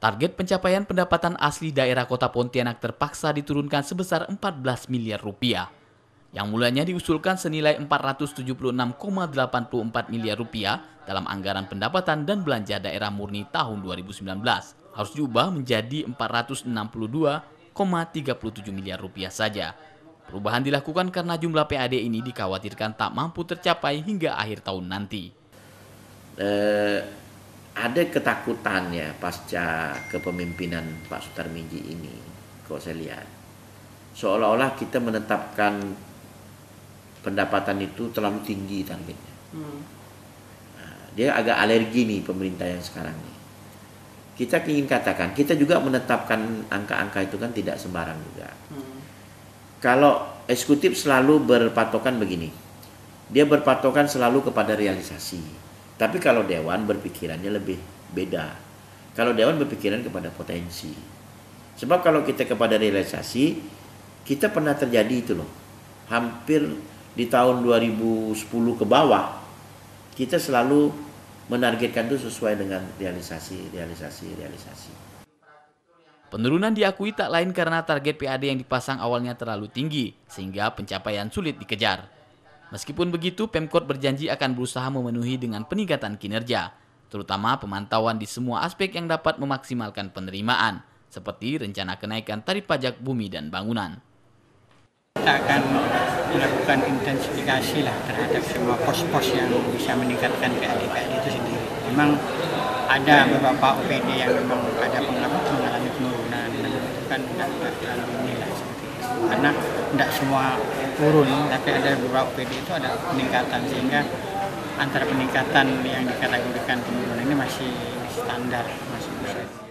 Target pencapaian pendapatan asli daerah Kota Pontianak terpaksa diturunkan sebesar 14 miliar rupiah. Yang mulanya diusulkan senilai 476,84 miliar rupiah dalam anggaran pendapatan dan belanja daerah murni tahun 2019 harus diubah menjadi 462,37 miliar rupiah saja. Perubahan dilakukan karena jumlah PAD ini dikhawatirkan tak mampu tercapai hingga akhir tahun nanti. Ada ketakutan ya pasca kepemimpinan Pak Sutarmiji ini, kalau saya lihat. Seolah-olah kita menetapkan pendapatan itu terlalu tinggi targetnya. Dia agak alergi nih pemerintah yang sekarang nih. Kita ingin katakan, kita juga menetapkan angka-angka itu kan tidak sembarang juga. Kalau eksekutif selalu berpatokan begini, dia berpatokan selalu kepada realisasi. Tapi kalau Dewan berpikirannya lebih beda. Kalau Dewan berpikiran kepada potensi. Sebab kalau kita kepada realisasi, kita pernah terjadi itu loh. Hampir di tahun 2010 ke bawah, kita selalu menargetkan itu sesuai dengan realisasi. Penurunan diakui tak lain karena target PAD yang dipasang awalnya terlalu tinggi, sehingga pencapaian sulit dikejar. Meskipun begitu, Pemkot berjanji akan berusaha memenuhi dengan peningkatan kinerja, terutama pemantauan di semua aspek yang dapat memaksimalkan penerimaan, seperti rencana kenaikan tarif pajak bumi dan bangunan. Kita akan melakukan intensifikasi lah terhadap semua pos-pos yang bisa meningkatkan PAD itu sendiri. Memang ada beberapa OPD yang memang ada mengalami penurunan, itu kan tidak terlalu inilah seperti itu. Karena tidak semua turun, tapi ada beberapa OPD itu ada peningkatan, sehingga antara peningkatan yang dikategorikan penurunan ini masih standar, masih bisa.